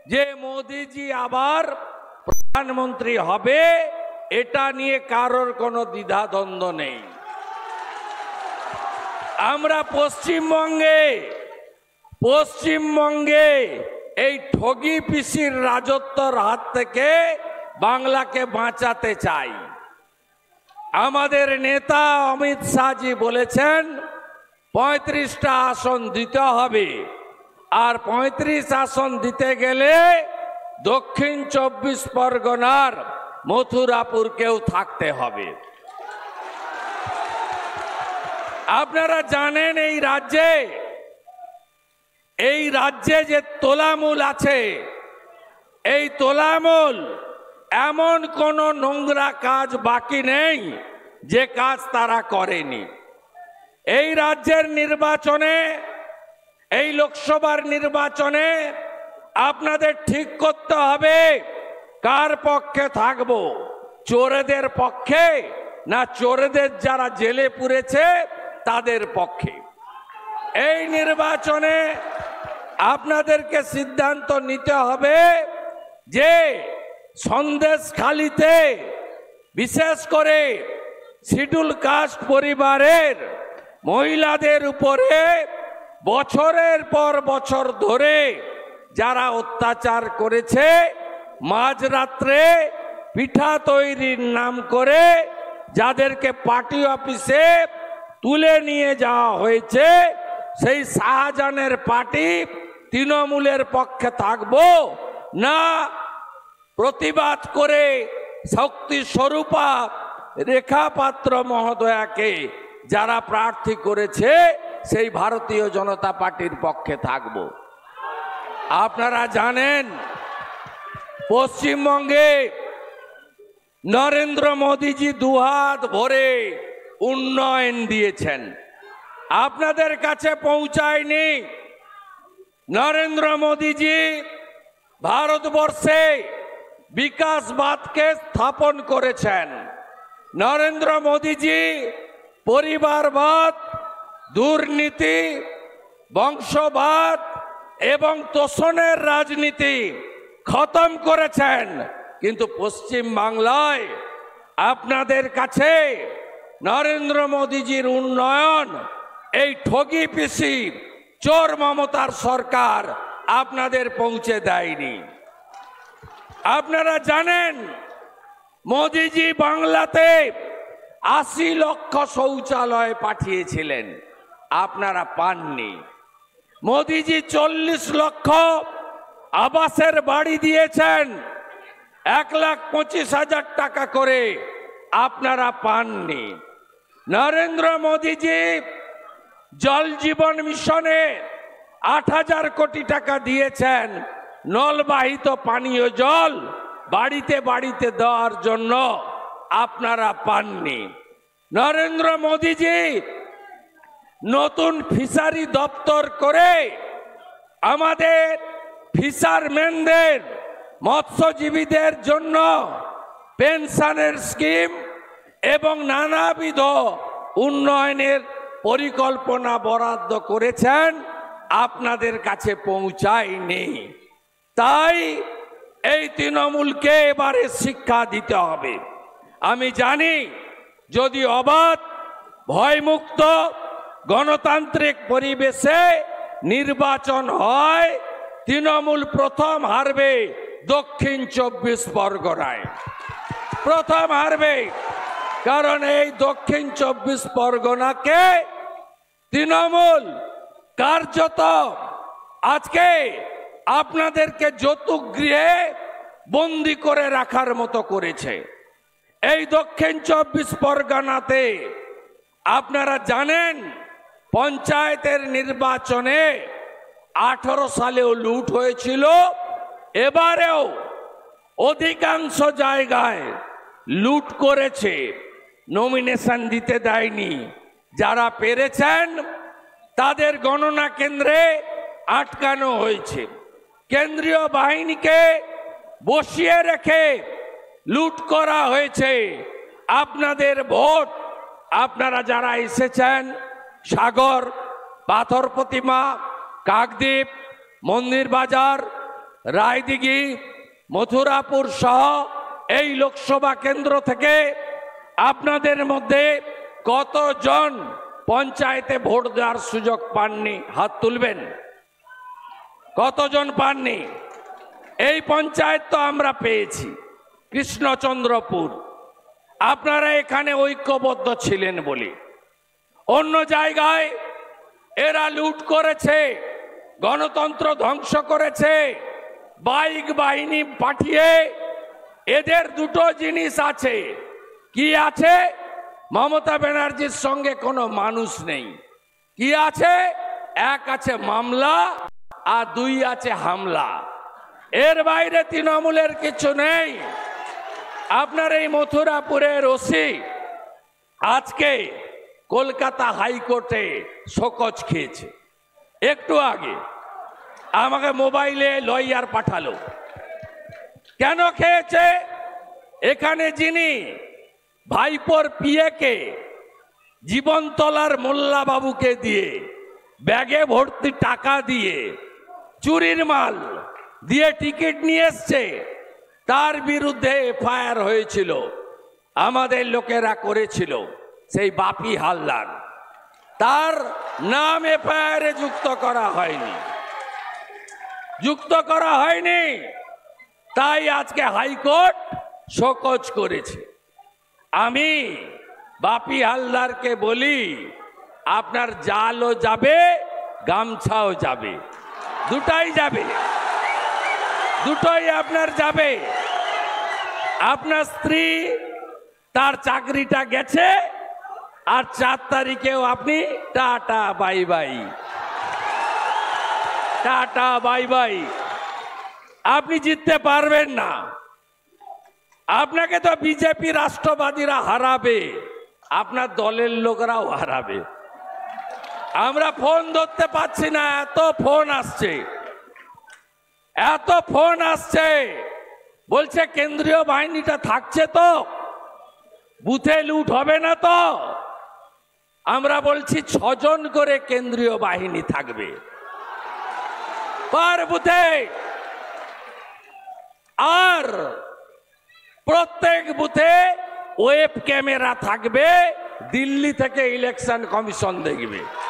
যে মোদিজি আবার প্রধানমন্ত্রী হবে, এটা নিয়ে কারোর কোনো দ্বিধাদ্বন্দ্ব নেই। আমরা পশ্চিমবঙ্গে এই ঠগি পিসির রাজত্বর হাত থেকে বাংলাকে বাঁচাতে চাই। আমাদের নেতা অমিত শাহজি বলেছেন 35টা আসন দিতে হবে, আর 35 আসন দিতে গেলে দক্ষিণ 24 পরগনার মথুরাপুরকেও থাকতে হবে। আপনারা জানেন এই রাজ্যে যে তোলামূল আছে, এই তোলামূল এমন কোন নোংরা কাজ বাকি নেই যে কাজ তারা করেনি। এই রাজ্যের নির্বাচনে, এই লোকসভার নির্বাচনে আপনাদের ঠিক করতে হবে কার পক্ষে থাকব, চোরেদের পক্ষে না চোরেদের যারা জেলে পুরেছে তাদের পক্ষে। এই নির্বাচনে আপনাদেরকে সিদ্ধান্ত নিতে হবে যে সন্দেশখালিতে বিশেষ করে শিডিউল কাস্ট পরিবারের মহিলাদের উপরে বছরের পর বছর ধরে যারা অত্যাচার করেছে, মাঝরাত্রে পিঠা তৈরির নাম করে যাদেরকে পার্টি অফিসে তুলে নিয়ে যাওয়া হয়েছে, সেই শাহজাহানের পার্টি তৃণমূলের পক্ষে থাকবো না প্রতিবাদ করে শক্তি স্বরূপা রেখা পাত্র মহোদয়াকে যারা প্রার্থী করেছে সেই ভারতীয় জনতা পার্টির পক্ষে থাকব। আপনারা জানেন পশ্চিমবঙ্গে নরেন্দ্র মোদীজি দুহাত ভরে উন্নয়ন দিয়েছেন, আপনাদের কাছে পৌঁছায়নি। নরেন্দ্র মোদীজি ভারতবর্ষে বিকাশবাদকে স্থাপন করেছেন। নরেন্দ্র মোদীজি পরিবারবাদ, দুর্নীতি, বংশবাদ এবং তোষণের রাজনীতি খতম করেছেন। কিন্তু পশ্চিম বাংলায় আপনাদের কাছে নরেন্দ্র মোদীজির উন্নয়ন, এই ঠগি পিসি চোর মমতার সরকার আপনাদের পৌঁছে দেয়নি। আপনারা জানেন মোদীজি বাংলাতে 80 লক্ষ শৌচালয় পাঠিয়েছিলেন, আপনারা পাননি। মোদীজি 40 লক্ষ আবাসের বাড়ি দিয়েছেন, 1,25,000 টাকা করে, আপনারা পাননি। নরেন্দ্র মোদীজি জল জীবন মিশনে 8,000 কোটি টাকা দিয়েছেন, নলবাহিত পানীয় জল বাড়িতে বাড়িতে দেওয়ার জন্য, আপনারা পাননি। নরেন্দ্র মোদীজি নতুন ফিশারি দপ্তর করে আমাদের ফিশারম্যানদের, মৎস্যজীবীদের জন্য পেনশনের স্কিম এবং নানাবিধ উন্নয়নের পরিকল্পনা বরাদ্দ করেছেন, আপনাদের কাছে পৌঁছায়নি। তাই এই তৃণমূলকে এবারে শিক্ষা দিতে হবে। আমি জানি যদি অবাধ, ভয়মুক্ত, গণতান্ত্রিক পরিবেশে নির্বাচন হয়, তৃণমূল প্রথম হারবে দক্ষিণ 24 পরগনায়, প্রথম হারবে। কারণ এই দক্ষিণ 24 পরগনাকে তৃণমূল কার্যত আজকে আপনাদেরকে যৌতুক গৃহে বন্দি করে রাখার মতো করেছে। এই দক্ষিণ 24 পরগনাতে আপনারা জানেন পঞ্চায়েতের নির্বাচনে 18 সালেও লুট হয়েছিল, এবারেও অধিকাংশ জায়গায় লুট করেছে, নমিনেশন দিতে দেয়নি। যারা পেরেছেন তাদের গণনা কেন্দ্রে আটকানো হয়েছে। কেন্দ্রীয় বাহিনীকে বসিয়ে রেখে লুট করা হয়েছে। আপনাদের ভোট, আপনারা যারা এসেছেন সাগর, পাথর প্রতিমা, কাকদ্বীপ, মন্দির বাজার, রায়দিঘি, মথুরাপুর সহ এই লোকসভা কেন্দ্র থেকে আপনাদের মধ্যে কতজন পঞ্চায়েতে ভোট দেওয়ার সুযোগ পাননি? হাত তুলবেন। কতজন পাননি? এই পঞ্চায়েত তো আমরা পেয়েছি, কৃষ্ণচন্দ্রপুর। আপনারা এখানে ঐক্যবদ্ধ ছিলেন বলে। অন্য জায়গায় এরা লুট করেছে, গণতন্ত্র ধ্বংস করেছে, বাইক বাহিনী পাঠিয়ে। এদের দুটো জিনিস আছে। কি আছে? মমতা ব্যানার্জির সঙ্গে কোনো মানুষ নেই। কি আছে? এক আছে মামলা আর দুই আছে হামলা। এর বাইরে তৃণমূলের কিছু নেই। আপনার এই মথুরাপুরের ওসি আজকে কলকাতা হাইকোর্টে শোকজ খেয়েছে। একটু আগে আমাকে মোবাইলে লয়ার পাঠালো। কেন খেয়েছে? এখানে যিনি ভাইপোর পিএকে জীবনতলার মোল্লা বাবুকে দিয়ে ব্যাগে ভর্তি টাকা দিয়ে চুরির মাল দিয়ে টিকিট নিয়ে এসছে, তার বিরুদ্ধে এফআইআর হয়েছিল। আমাদের লোকেরা করেছিল, সেই বাপি হালদার। তার নাম এফআইআরে যুক্ত করা হয়নি, যুক্ত করা হয়নি। তাই আজকে হাইকোর্ট শোকজ করেছে। আমি বাপি হালদারকে বলি, আপনার জালও যাবে, গামছাও যাবে, দুটাই যাবে, দুটোই আপনার যাবে। আপনার স্ত্রী তার চাকরিটা গেছে, আর 4 তারিখেও আপনি টাটা বাই বাই, টাটা বাই বাই। আপনি জিততে পারবেন না। আপনাকে তো বিজেপি রাষ্ট্রবাদীরা হারাবে, আপনার দলের লোকরাও হারাবে। আমরা ফোন ধরতে পারছি না, এত ফোন আসছে, এত ফোন আসছে। বলছে কেন্দ্রীয় বাহিনীটা থাকছে তো, বুথে লুট হবে না তো? আমরা বলছি 6 জন করে কেন্দ্রীয় বাহিনী থাকবে পার বুথে, আর প্রত্যেক বুথে ওয়েব ক্যামেরা থাকবে। দিল্লি থেকে ইলেকশন কমিশন দেখবে।